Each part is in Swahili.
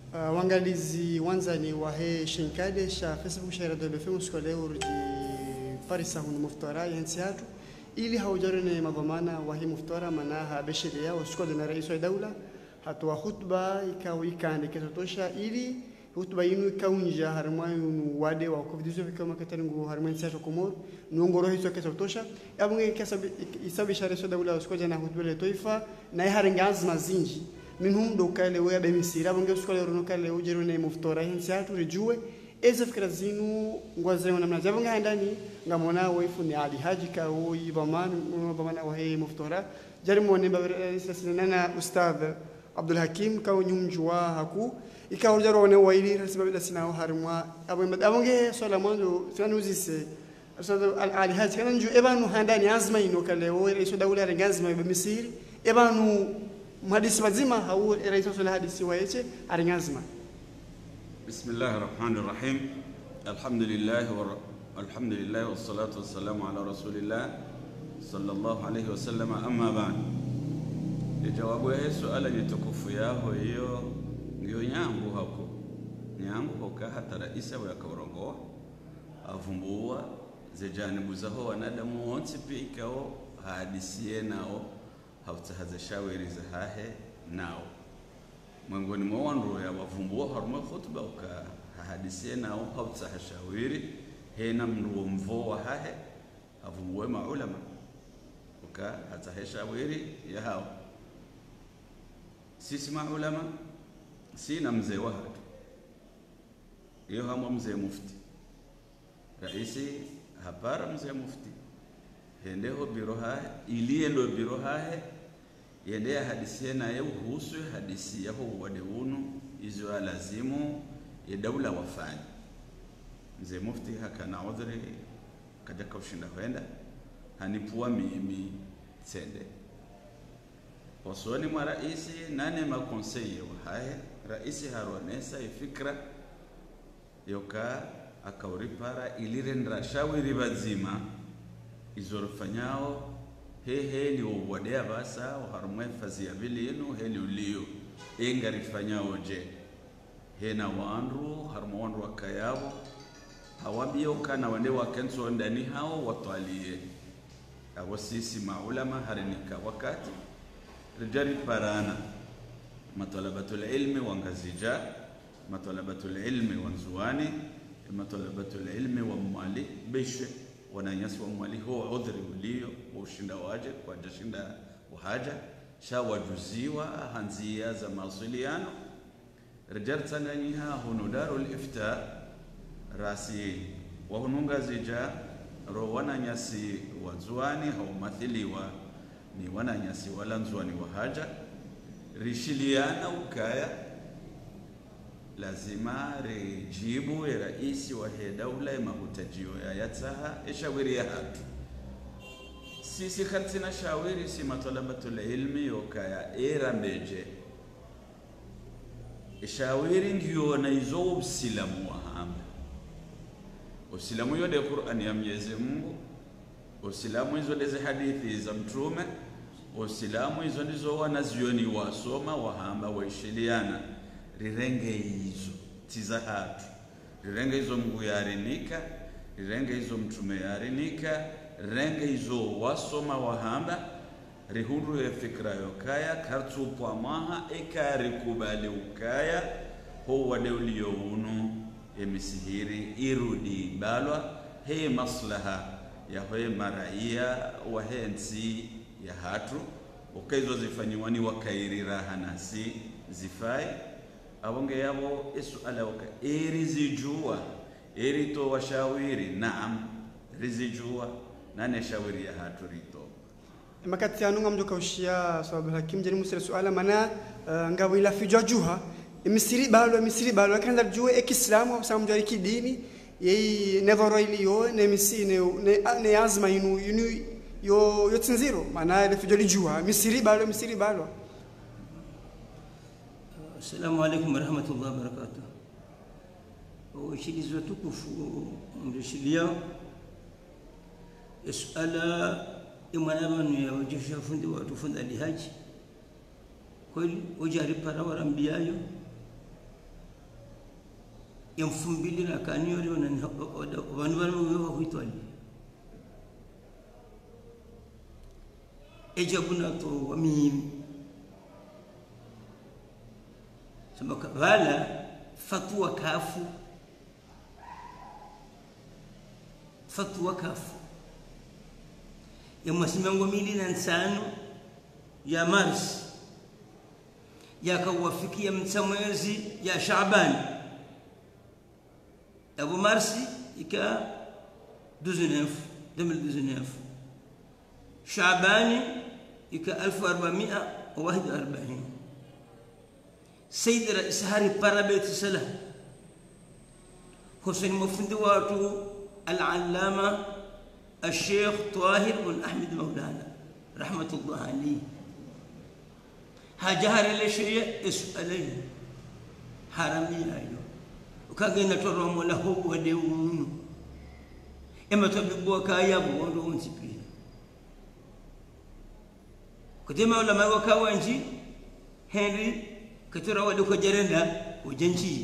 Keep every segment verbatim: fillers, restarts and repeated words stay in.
Uh, wangalizi wanzani wa he shinkade sha Facebook sha radio F M skole urji parisa hunu muftara yansi hatu ili haujarene madhamana wa hii muftara manaha besheria wa skole na rais wa daula hatwa khutba ikaw ikande ketotosha ili khutba yinu ikaunja harmayu wade wa covid dix-neuf kama kataringu harmayu sasa komor nuongoro hizo ketotosha abunge kasabi isabi sha rais wa daula wa skole na khutba le toifa na haringa mazinji minhum do kale we be misira bonge skole rono kale ujero ne muftora hinsi hatu rejue eza fikra zinu ngwaze na mnaja bonge ndani ngamona wefu ni ali haji ka oi baman bamana wa he muftora jari mo ne ba sasina ustad Abdul Hakim ka nyumjwa haku ikaw jaro ne waili rasba da sina harma abonge sola mondo sanuzise ustad ali haji kana nju ebanu handani azma ino kale we reso dawla rengazma be misiri ebanu مهديس مزيمة هو رئيس الهاديس ويشه أرنجازما. بسم الله الرحمن الرحيم. الحمد لله والحمد لله والصلاة والسلام على رسول الله صلى الله عليه وسلم. أما بعد لجوابه سؤال يتكفيه هيو هيو نعمو هكو نعمو هكا حتى رئيسه ويكورنغو أفهموا زجانب زهو ونادمو ونسبيكو هاديسيناو hautahaza shawiri za hahe nao mwangoni mwa wanro ya wavumbua haruma khutba uka hadisie nao hautaha shawiri hena mruo mvo wa hahe avumbue maulama uka hataha shawiri ya hao sisi maulama sina mzee wa hatu iyo hama mzee mufti raisi hapara mzee mufti hendeho biroha iliendo biroha yende hadisi na yeye huhusu hadisi yao wadeuno izo lazimu ya daula wafanya mzee mufti hakana udhri kaja kushinda kwenda hanipua mimi tsende posoni mwa raisi nane ma conseil wa haya raisi haronesa ifikra yoka akauripara ilirendra shawiri bazima izorofanyao he he ni uwadea basa uharumwe fazi ya vili inu he ni ulio engarifanyao je he na wanru harumu wanru wakayao hawabio kana wande wakenso ndani hao watualie awa sisi maulama harinika wakati rijari parana matalabatul ilmi wangazija matalabatul ilmi wanzuani matalabatul ilmi wa mwali bishe wananyasi wa mwali huo udhri ulio ushinda waje kwa jashinda wahaja shawajuziwa hanzia za mawasiliano rijal tanganiha hunu darul ifta rasi wa hununga zija ro wananyasi wazuani au mathiliwa ni wananyasi wala nzuani wahaja rishiliana ukaya lazima rejibu ya raisi wa he daula ya mahutajio ya yataha ishawiri ya hatu sisi khatina shawiri si matalabatul ilmi yokaya era meje ishawiri ndiyo na izo usilamu wa hamba usilamu yode Qur'an ya Mwenyezi Mungu usilamu hizo deze hadithi za mtume usilamu hizo ndizo wanazioni wasoma wahamba waishiliana rirenge hizo tiza hatu rirenge hizo Mungu yarinika rirenge hizo mtume yarinika rirenge hizo wasoma wahamba rihundu ya fikra yokaya kartu kwa maha ekari kubali ukaya ho wade ulio unu emisihiri irudi balwa he maslaha ya hoe maraia wa he nsi ya hatu ukaizo zifanyiwani wakairira hanasi zifai abonge yabo isuala waka eri zijua eri to washawiri naam rizijua nane shawiri ya hatu rito makati anunga mjoka ushia sababu hakim jeni musira suala mana ngabu ila fijwa juha misiri balo misiri balo kanda jua ekislamu sababu mjwa kidini yei nevoro iliyo ne misi ne ne azma inu inu yo yo tsinziro mana ile fijwa juha misiri balo misiri balo. Assalamu alaikum warahmatullahi wabarakatuh. Washilizo tukufu mrishilia isala imanabanu ya wajisha fundi watu funda lihaji kweli ujari para warambiayo yamfumbili na kanyo leo na wanu wanu huitwali ejabuna to wamim sabaka wala fatwa kafu fatwa kafu ya masimango mili na nsano ya Mars yakawafikia mtamwezi ya Shaaban Abu Marsi ika douze neuf Shaabani ika ألف وأربعمائة وواحد وأربعين Sayyid Isahari Parabet Salah Hussein Mufundi watu al-Allama الشيخ طاهر بن أحمد مولانا رحمة الله عليه هاجهر لشيء اسأليه حرمي أيوه وكأن ترهم له وديون إما تبقوا كايا بوضعون سبيه كتما علماء وكاوانجي هنري كتير ودوك جرندا وجنشي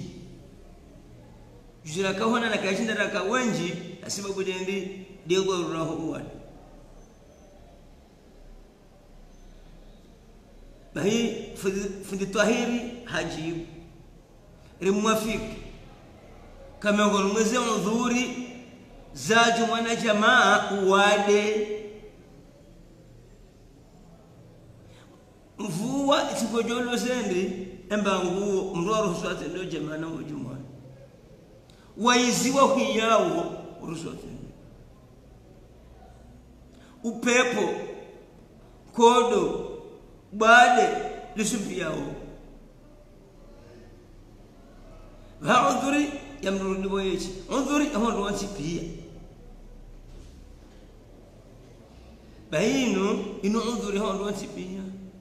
جزنا كهونا نكاشين درا كاوانجي أسمع بديندي ديغو الراه وان بهي فند الطاهري حجيب الموافق كما يقول مزي انظوري زاج وانا جماعة وادي mvua isikojolo sendi emba nguo mroro huswate ndio jamaa na wajuma waiziwa hiyawo uruswate upepo kodo bade lisumpiao vaudhuri yamrudi boyechi udhuri ahondo wansipia baino ino udhuri ahondo wansipia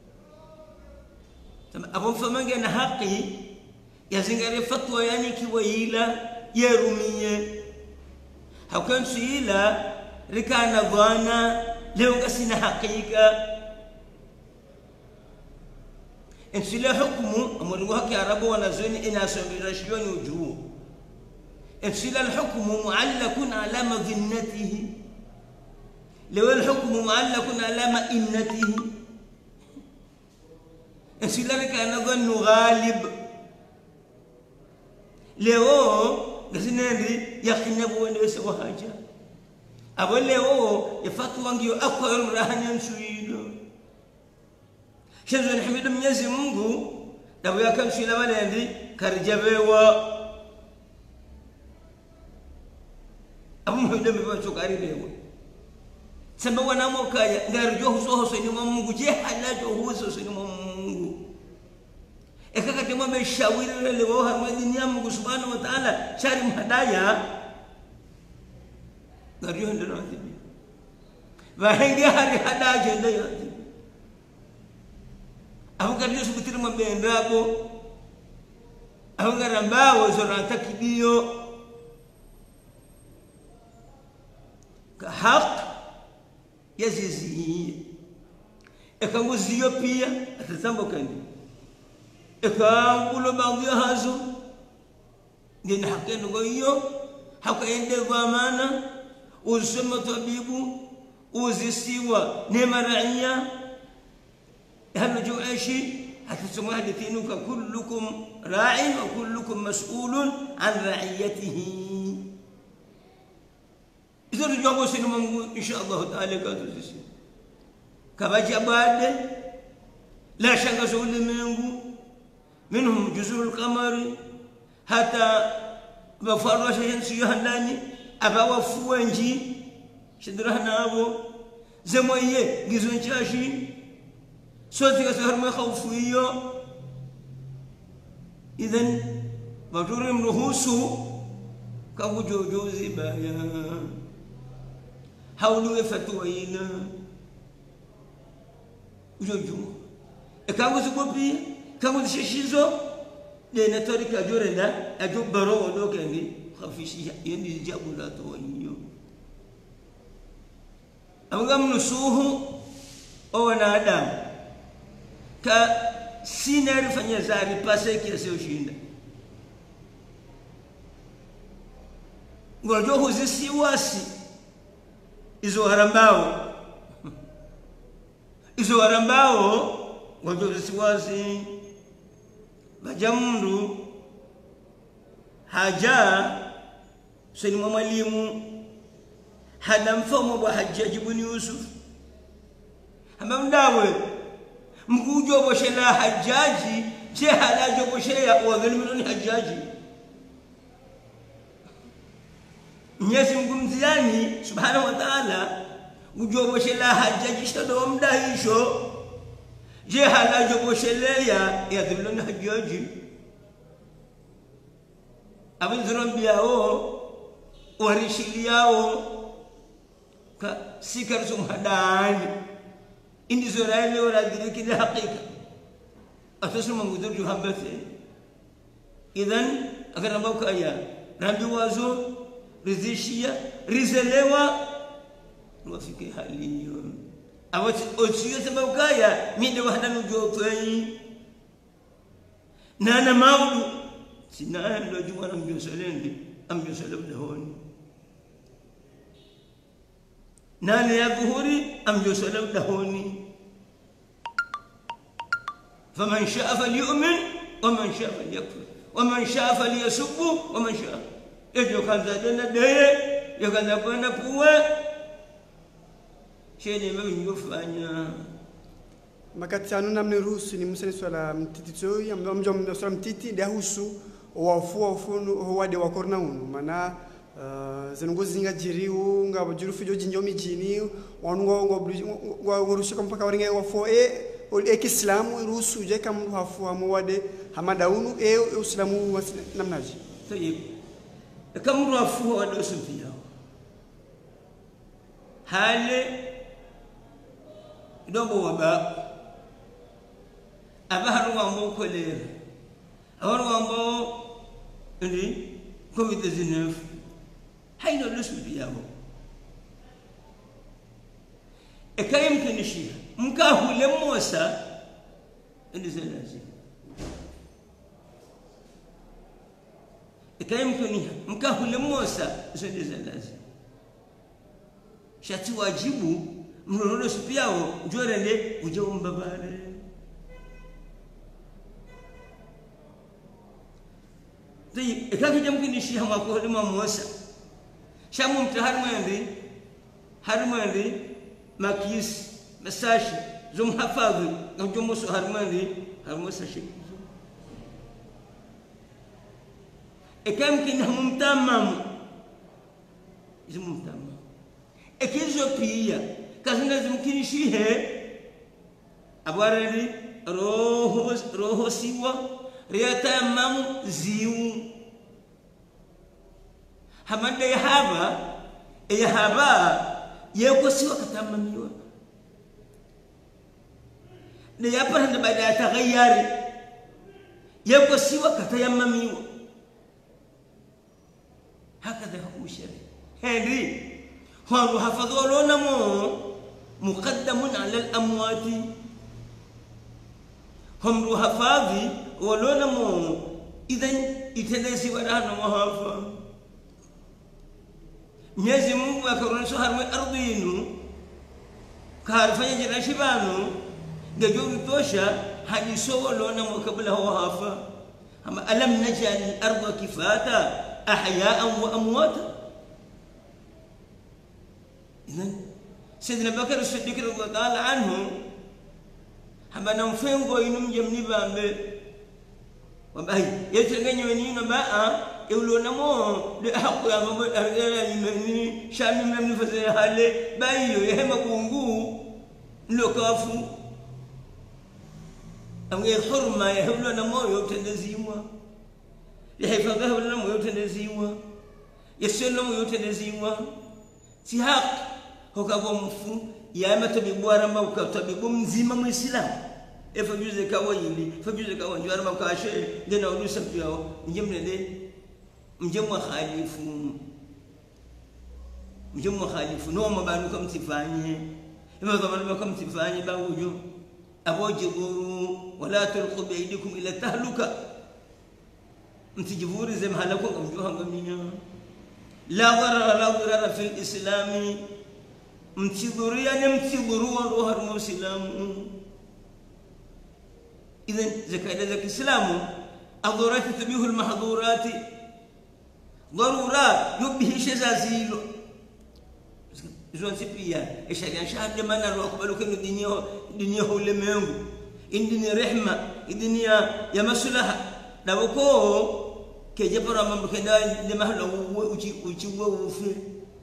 tama abon famange na haki yazingare fatwa yani kiwaila yerumiye hakan suila rikana dhana leo kasina hakika insila hukmu amuru haki arabu wanazoni ina sabirashiyoni ujuo insila alhukmu muallakun ala madhinnatihi leo alhukmu muallakun ala ma'innatihi insila rikana dhannu ghalib leo gasinandi yakhinabu wende sawa haja abo leo yafatwa ngiyo akwa rahani nsuilo shezo nihimidu Mwenyezi Mungu dabu yakamshila walendi karijabewa abu muhimu mbacho karibewa samba wana mokaya ngarijo huso huso ni Mungu je halajo huso huso ni Mungu ekakati mwame shawiri leo harmani ya Mungu subhanahu wa ta'ala shari mhadaya ngarijo ndio ndio vahenge hari hadaje ndio abukariyo subutiri mbendabo abangarambawo zorata kibiyo ka haq yazizi ekanguziyo pia atazambokani ekangulo baadhi hazo ngine hakendo goyo hakaende dhamana usema tabibu uzisiwa nema raia هل جواشي حتسموا حديثينك كلكم راع وكلكم مسؤول عن رعيته إذا رجعوا سنمو إن شاء الله تعالى قادوا تسير كباجي بعد لا شك سؤال منه منهم جزر القمر حتى بفرش ينسيها الناني أبا وفوانجي شدرهنا أبو زموية جزون شاشي صوتي كسر ما خوفيه إذن بطورم رهوسه كوجو جوزي بايا حاولوا يفتوينا وجوجو كانوا سببي كانوا تشيشيزو لأن تاريخ أجورنا أجو برو ولو كاني خفيشي يندي جابوا لا توينيو أمام نسوه أو نادم ka sina rifanya zari pasa kiasi ushinda ngojo huzisi wasi izo harambao izo harambao ngojo huzisi wasi bajamru haja seni mwalimu hana mfomo wa Hajjaj ibn Yusuf hamamdawe mkujo boshela Hajjaji je halajo boshela wa dhulmuni Hajjaji Mwenyezi Mungu mziani subhanahu wa ta'ala ujo boshela Hajjaji shado mdahisho je halajo boshela ya ya dhulmuni Hajjaji abin zurambiyao warishiliao ka sikar sumhadani indi zoraile wala diriki la haqiqa atasuma ngudur juhambate idhan agar mbauka ya rambi wazo rizishia rizelewa wafike hali hiyo awati ochiyo mbauka ya minde wahda nujotoi nana maudu sina ndo juma na mjoselendi amjosele udahoni nani ya dhuhuri amjosele udahoni faman shaa falyu'min waman shaa falyakfur waman shaa falyasubbu waman shaa ejo kanza dena deye yo kanza kwenda puwe shene mimi ngofanya makati anu namne ruhusu ni museni swala mtiti toi ambayo mjo swala mtiti ndia husu wafua ufunu wade wakorna unu mana uh, zenungo zinga jiriu nga bujuru fijo jinjo mijini wanungo ngo ngo rusha mpaka waringa wafo e ol islamu ruhusu je kam hafua mo wade hamada unu e islamu namnaji tayib kam ruhafua wade usufiya hale dobo waba abaharu wa mo kolera abaharu wa mo ndi covid dix-neuf hayno lusubiya ho e kayim kinishi mkahu le mosa ndi zelazi e kayim kiniha mkahu le mosa ndi zelazi shati wajibu mrolo supiao njorende uje umbabare Jadi, ekaki jam kini shi hama ko lima mosa. Shamu mtahar mwende, har mwende, makis, masashi, zum hafadhi, na jomoso har mwende, har mosa shi. Ekam kini hamu mtamamu. Isu mtamamu. Ekizo pia, kazina zimkini shi he, abwareli, roho, roho siwa, riyata mamu ziu hamande yahaba yahaba yeko siwa katamamiwa ne yapanda baada ya tagayyari yeko siwa katayamamiwa hakadha hukumu shari henry huwa hafadhu lona mo muqaddamun ala al-amwati هم روحفاضي ولونا مو إذن يتنسي ودانا وهافا ميزي مو وكرون سهر من أرضينو كارفا يجرى شبانو دجور توشا هاي سوى لونا مو قبلها وهافا أما ألم نجعل الأرض كفاتا أحياء وأمواتا إذن سيدنا بكر الصديق رضي الله تعالى عنه hamba na mfengo inum jamni bambe wabai yetengenyo ni na baa eulo namo de hako ya mambo argala ni shami memni fazia hale bayo yehema kungu lokafu amge hurma yehlo namo yotendeziwa yehifadha hlo namo yotendeziwa yeselo namo yotendeziwa si haq hokabo mfu ya matabibu aramba ukatabibu mzima muislamu efajuze kawayili fajuze kawanju aramba kashe ndena udusa piyao njemnede njemwa khalifu njemwa khalifu no mabanu kam tifanye ema zamani kam tifanye bangujo abojiburu wala tulqu bi aydikum ila tahluka mtijiburi zem halako ngamjo hangaminya la dharara la dharara fil islami mtidhuria ni mtidhuru wa harumu Uislamu. Idhan zakaida za Kiislamu adhurati tubihu almahdhurati ضرورات يبه شزازيلو زون سبيا ايش يعني شهر لما انا اقبلوا كانوا الدنيا الدنيا هو اللي منغو الدنيا رحمه الدنيا يا مسلها دابكو كي جبر ما كدا لما لو وجي وجي وفي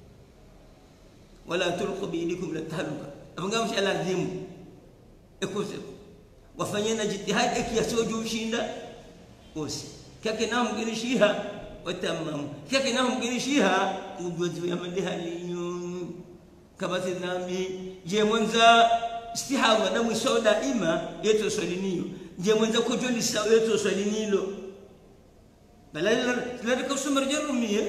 ولا تلقوا بايديكم للتهلكه ابغى مش على الذم اكوز وفanyana jitihad ikiyasoju ushinda bosi kake na mgilishiha وتمام كيف نهم قريشيها وجود يا مدها لينو كبات النامي جيمونزا استحاضة نمو سودا إما يتوصلينيو جيمونزا كجول الساو يتوصلينيلو بلا لا ركب سمر جرمية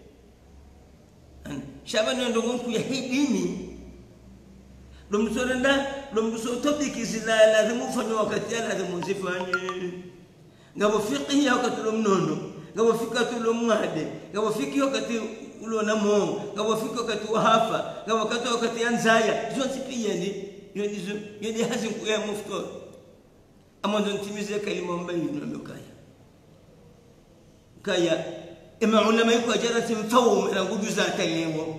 شابان يندقون كي يحيديني لم تسولنا لم تسول تبديك سلا لازم فنوا كتير لازم زفاني ngabo fiqhi ya katulum nondo ngabo fikatu lumade ngabo fiki wakati ulo na mo ngabo fiki wakati wahafa ngabo wakati wakati anzaya zonsi pia ni yodi yodi hazin ku ya mufto amandon timize kalima mbayi no kaya kaya ima ulama yuko jaratin fawm na ngudu za kalimo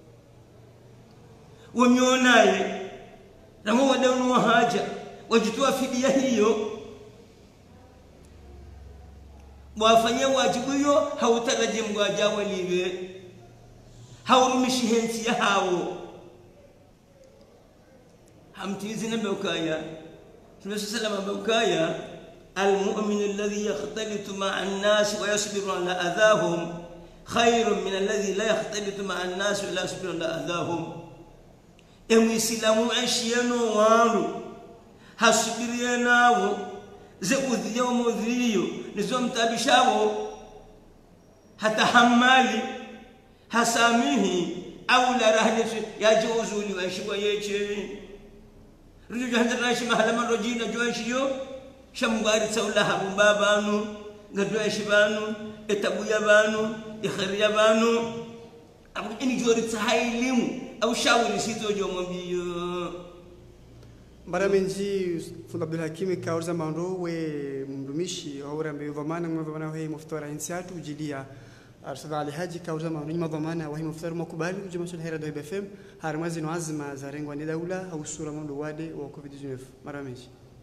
wamionaye na mo wadanu haja wajitoa fidia hiyo wafanya wajibu hiyo hautaraji mwaja waliwe haurumishi hensi ya hao hamtizi na beukaya Tunasu salama beukaya المؤمن الذي يختلط مع الناس ويصبر على أذاهم خير من الذي لا يختلط مع الناس ولا يصبر على أذاهم emu islamu ashiyano waru hasubirianawo ze udhiyo mudhiyo nizo mtabishabo hata hamali hasamihi au la rahdatu yajuzuli wa shibwa yeche rijo handra shi mahala marojina joishiyo shamgari saulaha babanu ngadwa shibanu etabuya banu ikhriya banu abu ini jori tsahilimu au shawuri sito jombiyo Baramenji Fund Abdul Hakim kauza mando we mdumishi au rambe dhamana mdhamana wa muftara insiatu jidia arsada ali haji kauza mando ni dhamana wa muftara makubali jamaa hera do B F M harmazi no azma za rengwa ni daula au sura mando wade wa covid nineteen Baramenji